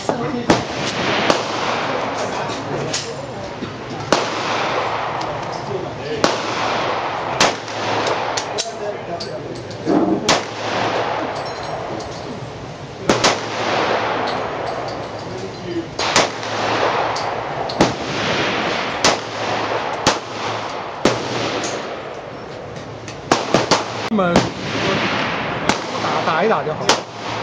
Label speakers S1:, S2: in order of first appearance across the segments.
S1: 我们打一打就好了。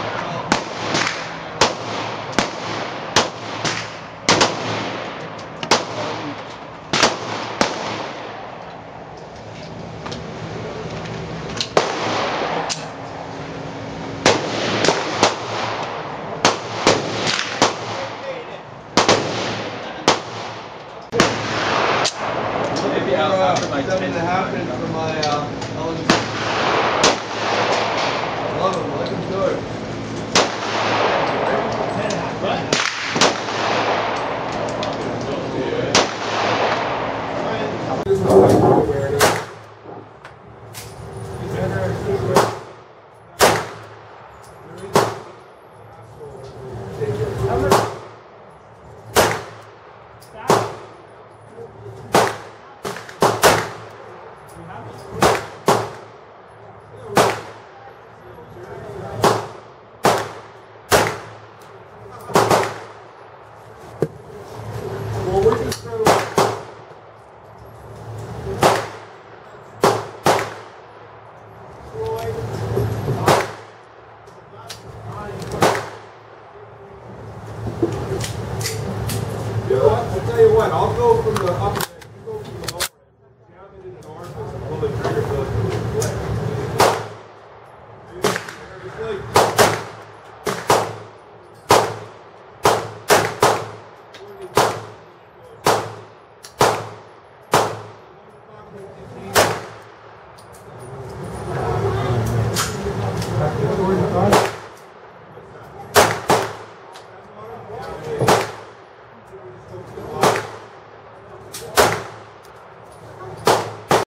S2: Maybe after my 7.5 inch for my LG. Love him, let him do it. I'll tell you what, I'll go from the upper end, you go from the lower end. Jam it in the north and pull the trigger so it's really split. It's like